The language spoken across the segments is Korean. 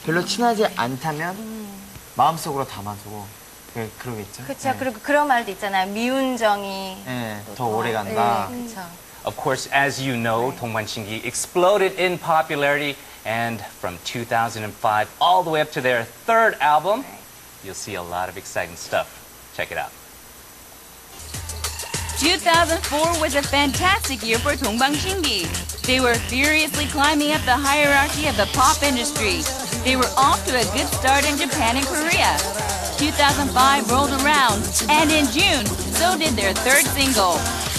별로 친하지 않다면 마음속으로 담아두고 그러겠죠. 그렇죠. 그리고 그런 말도 있잖아요. 미운 정이 더 오래 간다. 그렇죠. Of course, as you know, 동방신기 exploded in popularity, and from 2005 all the way up to their third album, you'll see a lot of exciting stuff. Check it out. 2004 was a fantastic year for 동방신기. They were furiously climbing up the hierarchy of the pop industry. They were off to a good start in Japan and Korea. 2005 rolled around, and in June, so did their third single.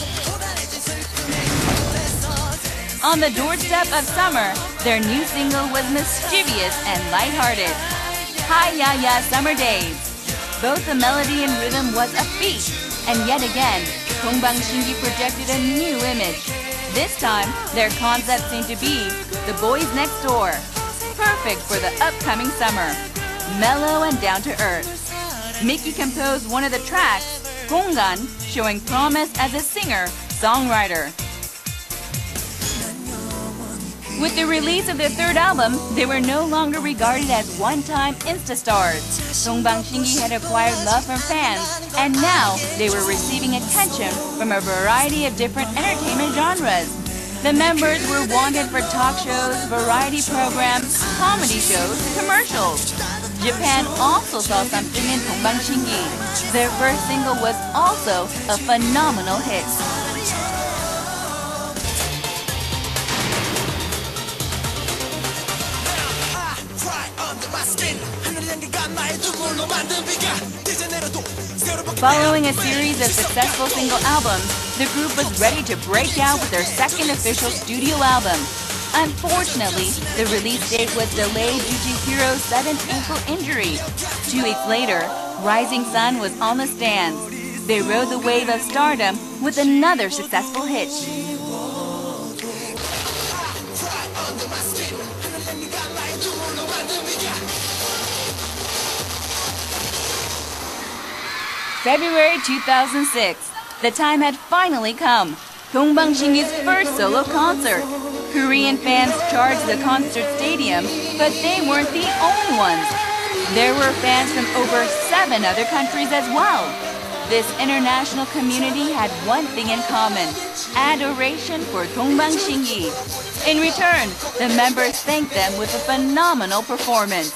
On the doorstep of summer, their new single was mischievous and lighthearted. Hi Ya Ya Summer Days. Both the melody and rhythm was a feat, and yet again, 동방신기 projected a new image. This time, their concept seemed to be the boys next door. Perfect for the upcoming summer. Mellow and down to earth. Mickey composed one of the tracks, 공간, showing promise as a singer-songwriter. With the release of their third album, they were no longer regarded as one-time Insta-stars. 동방신기 had acquired love from fans, and now they were receiving attention from a variety of different entertainment genres. The members were wanted for talk shows, variety programs, comedy shows, commercials. Japan also saw something in 동방신기. Their first single was also a phenomenal hit. Following a series of successful single albums, the group was ready to break out with their second official studio album. Unfortunately, the release date was delayed due to Hiro's sudden ankle injury. 2 weeks later, Rising Sun was on the stands. They rode the wave of stardom with another successful hit. February 2006. The time had finally come. 동방신기's first solo concert. Korean fans charged the concert stadium, but they weren't the only ones. There were fans from over 7 other countries as well. This international community had one thing in common: adoration for 동방신기. In return, the members thanked them with a phenomenal performance.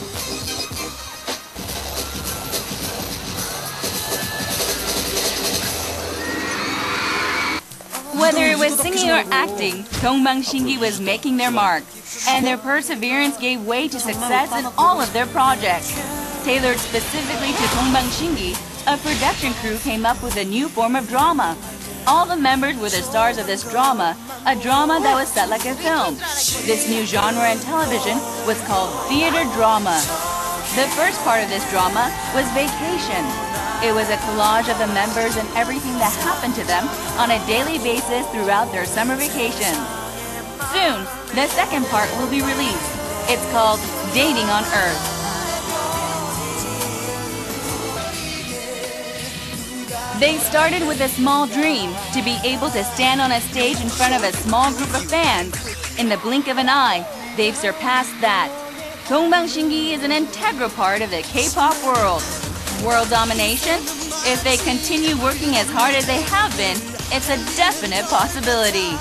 Whether it was singing or acting, 동방신기 was making their mark, and their perseverance gave way to success in all of their projects. Tailored specifically to 동방신기, a production crew came up with a new form of drama. All the members were the stars of this drama, a drama that was set like a film. This new genre in television was called theater drama. The first part of this drama was Vacation. It was a collage of the members and everything that happened to them on a daily basis throughout their summer vacation. Soon, the second part will be released. It's called Dating on Earth. They started with a small dream to be able to stand on a stage in front of a small group of fans. In the blink of an eye, they've surpassed that. 동방신기 is an integral part of the K-pop world. World domination? If they continue working as hard as they have been, it's a definite possibility.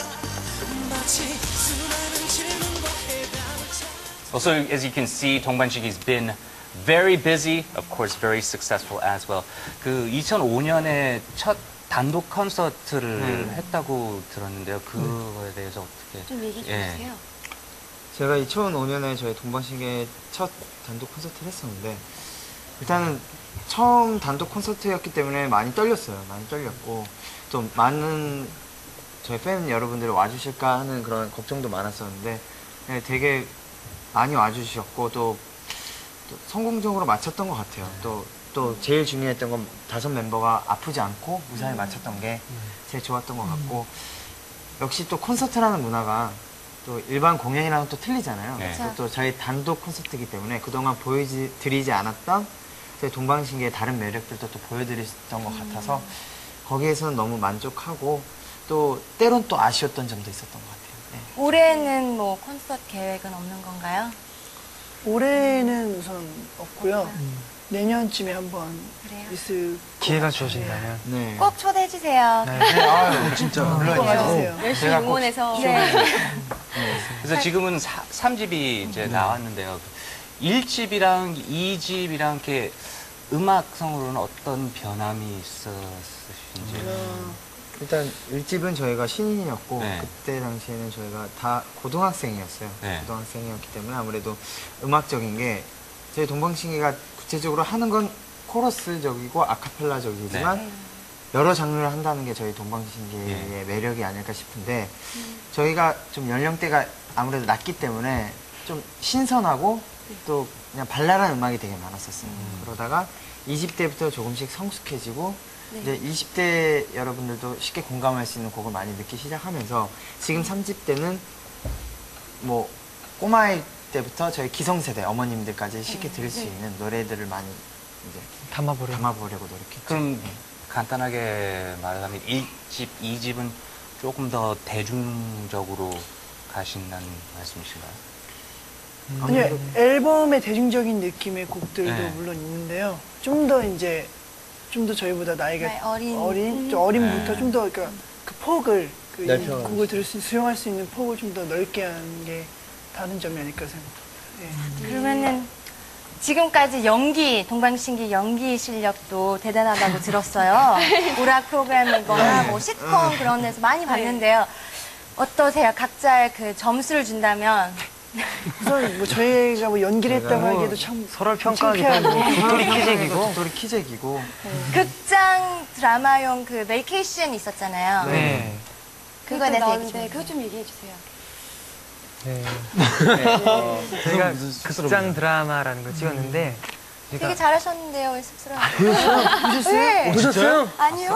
Also, as you can see, 동방신기's been very busy, of course, very successful as well. 그 2005년에 첫 단독 콘서트를 했다고 들었는데요. 그거에 대해서 어떻게? 좀 얘기 좀 해주세요. 제가 2005년에 저희 동방신기의 첫 단독 콘서트를 했었는데, 일단은 처음 단독 콘서트였기 때문에 많이 떨렸어요. 많이 떨렸고, 또 많은 저희 팬 여러분들이 와주실까 하는 그런 걱정도 많았었는데, 네, 되게 많이 와주셨고, 또 성공적으로 마쳤던 것 같아요. 또 제일 중요했던 건 5 멤버가 아프지 않고 무사히 마쳤던 게 제일 좋았던 것 같고, 역시 또 콘서트라는 문화가 또 일반 공연이랑은 또 틀리잖아요. 네. 또 저희 단독 콘서트이기 때문에 그동안 보여드리지 않았던 저희 동방신기의 다른 매력들도 또 보여드렸던 것 같아서 거기에서는 너무 만족하고, 또 때론 또 아쉬웠던 점도 있었던 것 같아요. 네. 올해는 뭐 콘서트 계획은 없는 건가요? 올해는 우선 없고요. 내년쯤에 한번 그래요? 있을 기회가 주어진다면. 네. 꼭 초대해 주세요. 네, 아유, 진짜 것 물론이죠. 같으세요. 열심히 응원해서. 네. 그래서 지금은 3집이 이제 나왔는데요. 1집이랑 2집이랑 이렇게 음악성으로는 어떤 변함이 있었으신지. 일단 1집은 저희가 신인이었고 네. 그때 당시에는 저희가 다 고등학생이었어요. 네. 고등학생이었기 때문에 아무래도 음악적인 게 저희 동방신기가 구체적으로 하는 건 코러스적이고 아카펠라적이지만 네. 여러 장르를 한다는 게 저희 동방신기의 매력이 아닐까 싶은데 저희가 좀 연령대가 아무래도 낮기 때문에 좀 신선하고 또 그냥 발랄한 음악이 되게 많았었어요. 그러다가 2집 때부터 조금씩 성숙해지고 이제 20대 여러분들도 쉽게 공감할 수 있는 곡을 많이 듣기 시작하면서 지금 3집 때는 뭐 꼬마일 때부터 저희 기성세대 어머님들까지 쉽게 들을 수 있는 노래들을 많이 이제 담아보려고 노력했죠. 그럼 네. 간단하게 말하자면 1집, 2집은 조금 더 대중적으로 가신다는 말씀이신가요? 아니요, 앨범의 대중적인 느낌의 곡들도 네. 물론 있는데요. 좀 더 저희보다 나이가 네, 어린. 좀 어린부터 네. 좀 더 그러니까 그 폭을 이 넓혀가지고. 곡을 수용할 수 있는 폭을 좀 더 넓게 하는 게 다른 점이 아닐까 생각합니다. 네. 그러면은 지금까지 동방신기 연기 실력도 대단하다고 들었어요. 오락 프로그램이거나 뭐 시트콤 그런 데서 많이 봤는데요. 어떠세요? 각자의 그 점수를 준다면 우선 뭐 저희가 뭐 연기를 했다고 하기에도 참 서로를 평가하기도 하고 도토리 키재기고. 도토리 키재기고 극장 드라마용 그 베이케이션 있었잖아요. 네. 그거에 대해서 얘기 좀 나오는데 해주세요. 그거 좀 얘기해 주세요. 네. 저희가 극장 드라마라는 걸 찍었는데 되게 잘하셨는데요. 왜 쑥스러워요? 보셨어요? 네. 보셨어요? 아니요.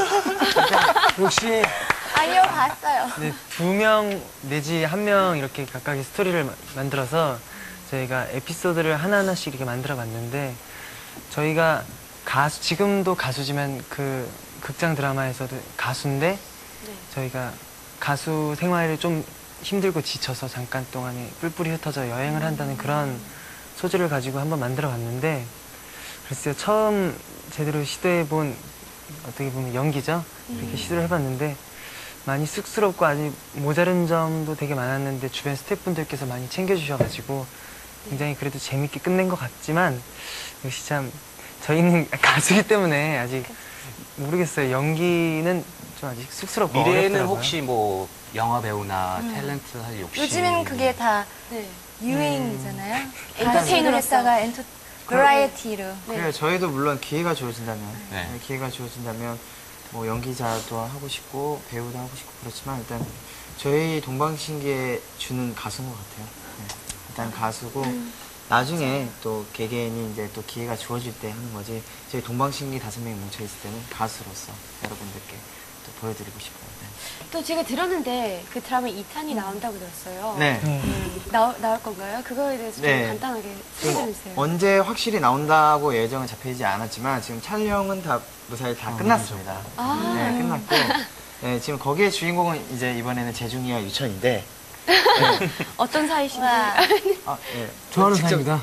역시 아니요, 봤어요. 네, 2명 내지 1명 이렇게 각각의 스토리를 만들어서 저희가 에피소드를 하나하나씩 이렇게 만들어 봤는데 저희가 지금도 가수지만 그 극장 드라마에서도 가수인데 저희가 가수 생활이 좀 힘들고 지쳐서 잠깐 동안에 뿔뿔이 흩어져 여행을 한다는 그런 소재를 가지고 한번 만들어 봤는데 글쎄요, 처음 제대로 시도해본 어떻게 보면 연기죠. 이렇게 시도를 해봤는데 많이 쑥스럽고 아직 모자른 점도 되게 많았는데 주변 스태프분들께서 많이 챙겨주셔가지고 굉장히 그래도 재밌게 끝낸 것 같지만 역시 참 저희는 가수이기 때문에 아직 모르겠어요. 연기는 좀 아직 쑥스럽고 미래에는 어렵더라고요. 혹시 뭐 영화 배우나 탤런트 할 욕심? 요즘엔 그게 다 네. 유행이잖아요. 엔터테이너로서. 했다가 버라이어티로. 그래요. 저희도 물론 기회가 주어진다면 네. 기회가 주어진다면 뭐 연기자도 하고 싶고 배우도 하고 싶고 그렇지만 일단 저희 동방신기에 주는 가수인 것 같아요. 네. 일단 가수고 나중에 또 개개인이 이제 또 기회가 주어질 때 하는 거지 저희 동방신기 5명이 뭉쳐있을 때는 가수로서 여러분들께 또 보여드리고 싶어요. 또 제가 들었는데 그 드라마 2탄이 나온다고 들었어요. 네. 나올 건가요? 그거에 대해서 좀 네. 간단하게 지금 소개해주세요. 언제 확실히 나온다고 예정은 잡혀있지 않았지만 지금 촬영은 다 무사히 다 끝났습니다. 네, 끝났고 네, 지금 거기에 주인공은 이제 이번에는 재중이와 유천인데 어떤 사이신지. 와, 좋아하는 직접- 사이입니다.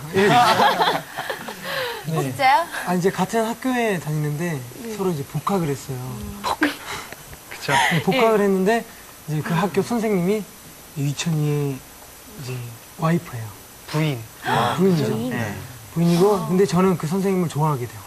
네. 진짜요? 아, 이제 같은 학교에 다니는데 서로 이제 복학을 했어요. 그쵸. 네, 복학을 했는데 이제 그 학교 선생님이 유천이의 이제 와이프예요. 부인. 부인이죠. 네. 부인이고 근데 저는 그 선생님을 좋아하게 돼요.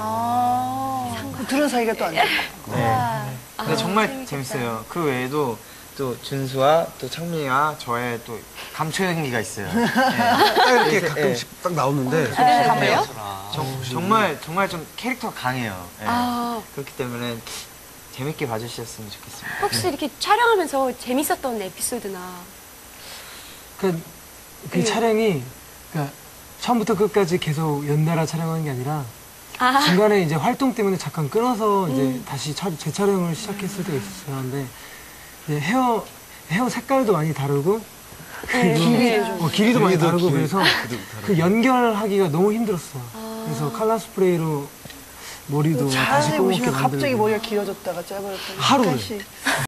둘은 사이가 또 안 좋고. 네. 근데 정말 재밌겠다. 재밌어요. 그 외에도 또 준수와 또 창민이와 저의 또 감초 연기가 있어요. 네. 딱 이렇게 네. 가끔씩 딱 나오는데 그래요? 정말 정말 좀 캐릭터가 강해요. 네. 아, 그렇기 때문에 재밌게 봐주셨으면 좋겠습니다. 혹시 이렇게 촬영하면서 재밌었던 에피소드나. 그 촬영이 그러니까 처음부터 끝까지 계속 연달아 촬영한 게 아니라 중간에 이제 활동 때문에 잠깐 끊어서 이제 다시 재촬영을 시작했을 때가 있었어요. 근데 이제 헤어 색깔도 많이 다르고 길이도 많이 다르고 그래서 그 연결하기가 너무 힘들었어요. 그래서 칼라 스프레이로 머리도 다시 자세히 꼬맣게 보시면 갑자기 만들고 머리가 길어졌다가 짧아졌다가 하루를. 약간씩.